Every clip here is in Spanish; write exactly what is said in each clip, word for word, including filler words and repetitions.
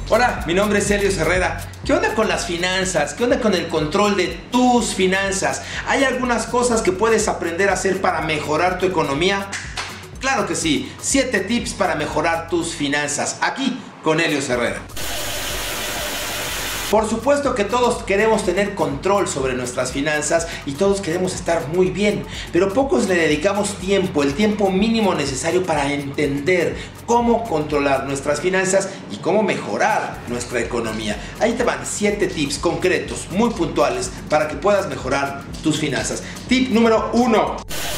Hola, mi nombre es Helios Herrera. ¿Qué onda con las finanzas? ¿Qué onda con el control de tus finanzas? ¿Hay algunas cosas que puedes aprender a hacer para mejorar tu economía? Claro que sí. siete tips para mejorar tus finanzas. Aquí con Helios Herrera. Por supuesto que todos queremos tener control sobre nuestras finanzas y todos queremos estar muy bien, pero pocos le dedicamos tiempo, el tiempo mínimo necesario para entender cómo controlar nuestras finanzas y cómo mejorar nuestra economía. Ahí te van siete tips concretos, muy puntuales, para que puedas mejorar tus finanzas. Tip número uno.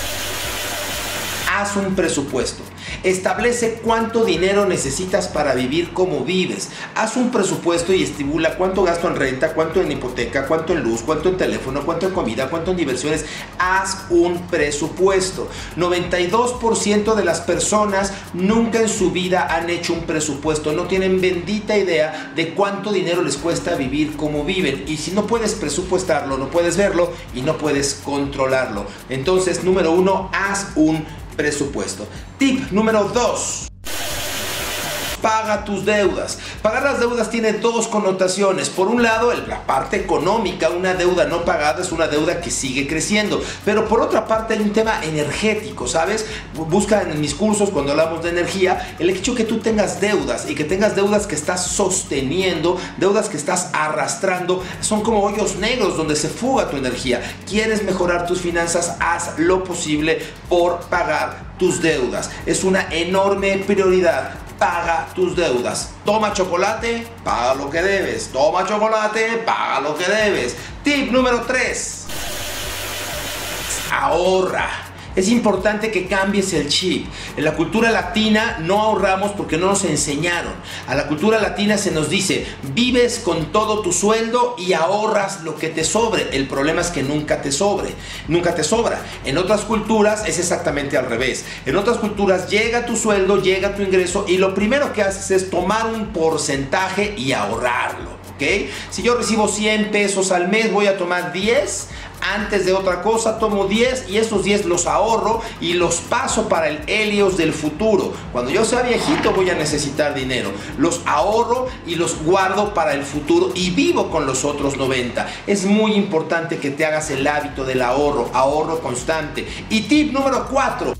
Haz un presupuesto. Establece cuánto dinero necesitas para vivir como vives. Haz un presupuesto y estipula cuánto gasto en renta, cuánto en hipoteca, cuánto en luz, cuánto en teléfono, cuánto en comida, cuánto en diversiones. Haz un presupuesto. noventa y dos por ciento de las personas nunca en su vida han hecho un presupuesto. No tienen bendita idea de cuánto dinero les cuesta vivir como viven. Y si no puedes presupuestarlo, no puedes verlo y no puedes controlarlo. Entonces, número uno, haz un presupuesto. Tip número dos. Paga tus deudas. Pagar las deudas tiene dos connotaciones. Por un lado, la parte económica, una deuda no pagada es una deuda que sigue creciendo. Pero por otra parte hay un tema energético, ¿sabes? Busca en mis cursos, cuando hablamos de energía, el hecho que tú tengas deudas y que tengas deudas que estás sosteniendo, deudas que estás arrastrando, son como hoyos negros donde se fuga tu energía. ¿Quieres mejorar tus finanzas? Haz lo posible por pagar tus deudas. Es una enorme prioridad. Paga tus deudas. Toma chocolate, paga lo que debes. Toma chocolate, paga lo que debes. Tip número tres. Ahorra. Es importante que cambies el chip. En la cultura latina no ahorramos porque no nos enseñaron. A la cultura latina se nos dice, vives con todo tu sueldo y ahorras lo que te sobre. El problema es que nunca te sobre, nunca te sobra. En otras culturas es exactamente al revés. En otras culturas llega tu sueldo, llega tu ingreso y lo primero que haces es tomar un porcentaje y ahorrarlo. ¿Okay? Si yo recibo cien pesos al mes, voy a tomar diez. Antes de otra cosa tomo diez y esos diez los ahorro y los paso para el Helios del futuro. Cuando yo sea viejito voy a necesitar dinero. Los ahorro y los guardo para el futuro y vivo con los otros noventa. Es muy importante que te hagas el hábito del ahorro, ahorro constante. Y tip número cuatro.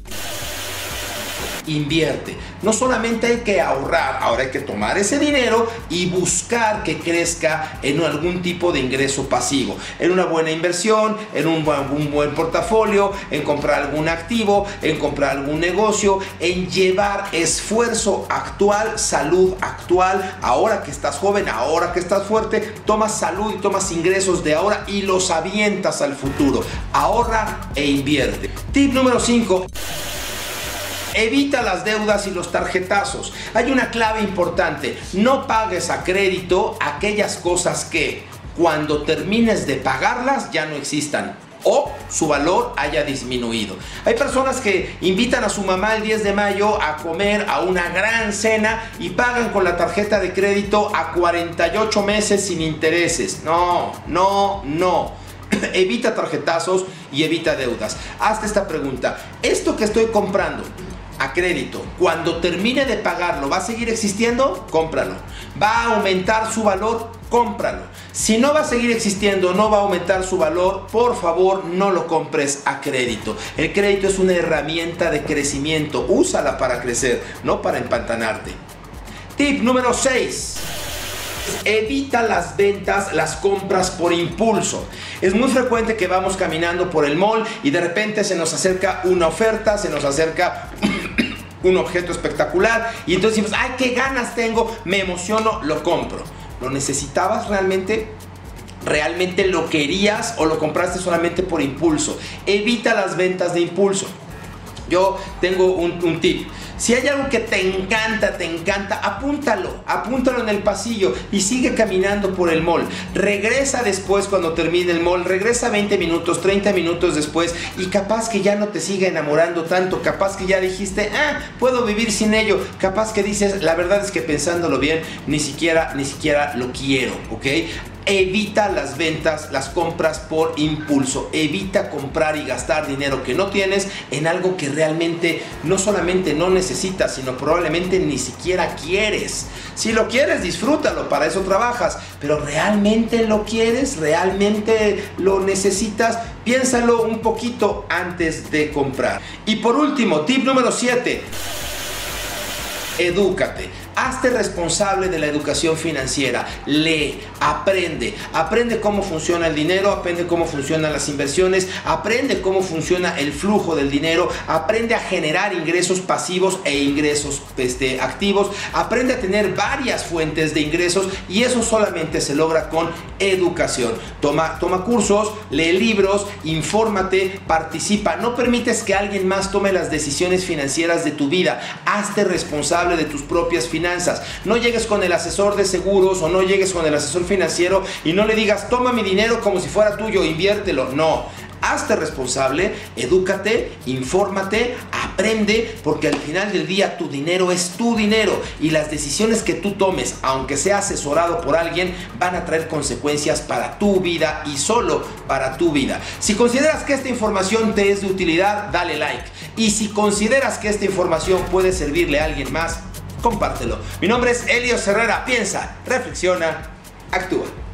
Invierte. No solamente hay que ahorrar, ahora hay que tomar ese dinero y buscar que crezca en algún tipo de ingreso pasivo, en una buena inversión, en un buen, un buen portafolio, en comprar algún activo, en comprar algún negocio, en llevar esfuerzo actual, salud actual. Ahora que estás joven, ahora que estás fuerte, tomas salud y tomas ingresos de ahora y los avientas al futuro. Ahorra e invierte. Tip número cinco. Evita las deudas y los tarjetazos. Hay una clave importante. No pagues a crédito aquellas cosas que cuando termines de pagarlas ya no existan o su valor haya disminuido. Hay personas que invitan a su mamá el diez de mayo a comer a una gran cena y pagan con la tarjeta de crédito a cuarenta y ocho meses sin intereses. No, no, no. Evita tarjetazos y evita deudas. Hazte esta pregunta. ¿Esto que estoy comprando a crédito, cuando termine de pagarlo, va a seguir existiendo? Cómpralo. ¿Va a aumentar su valor? Cómpralo. Si no va a seguir existiendo, no va a aumentar su valor, por favor no lo compres a crédito. El crédito es una herramienta de crecimiento. Úsala para crecer, no para empantanarte. Tip número seis. Evita las ventas, las compras por impulso. Es muy frecuente que vamos caminando por el mall y de repente se nos acerca una oferta, se nos acerca un objeto espectacular y entonces decimos, ay, qué ganas tengo, me emociono, lo compro. ¿Lo necesitabas realmente? ¿Realmente lo querías o lo compraste solamente por impulso? Evita las ventas de impulso. Yo tengo un, un tip. Si hay algo que te encanta, te encanta, apúntalo, apúntalo en el pasillo y sigue caminando por el mall. Regresa después cuando termine el mall, regresa veinte minutos, treinta minutos después y capaz que ya no te siga enamorando tanto, capaz que ya dijiste, ah, puedo vivir sin ello, capaz que dices, la verdad es que pensándolo bien, ni siquiera, ni siquiera lo quiero, ¿ok? Evita las ventas, las compras por impulso. Evita comprar y gastar dinero que no tienes en algo que realmente no solamente no necesitas, sino probablemente ni siquiera quieres. Si lo quieres, disfrútalo, para eso trabajas, pero ¿realmente lo quieres? ¿Realmente lo necesitas? Piénsalo un poquito antes de comprar. Y por último, tip número siete. Edúcate. Hazte responsable de la educación financiera. Lee, aprende. Aprende cómo funciona el dinero, aprende cómo funcionan las inversiones, aprende cómo funciona el flujo del dinero, aprende a generar ingresos pasivos e ingresos este, activos, aprende a tener varias fuentes de ingresos, y eso solamente se logra con educación. Toma, toma cursos, lee libros, infórmate, participa. No permites que alguien más tome las decisiones financieras de tu vida. Hazte responsable de tus propias finanzas. No llegues con el asesor de seguros o no llegues con el asesor financiero y no le digas: toma mi dinero como si fuera tuyo, inviértelo. No, hazte responsable, edúcate, infórmate, aprende, porque al final del día tu dinero es tu dinero y las decisiones que tú tomes, aunque sea asesorado por alguien, van a traer consecuencias para tu vida y solo para tu vida. Si consideras que esta información te es de utilidad, dale like. Y si consideras que esta información puede servirle a alguien más, compártelo. Mi nombre es Helios Herrera. Piensa, reflexiona, actúa.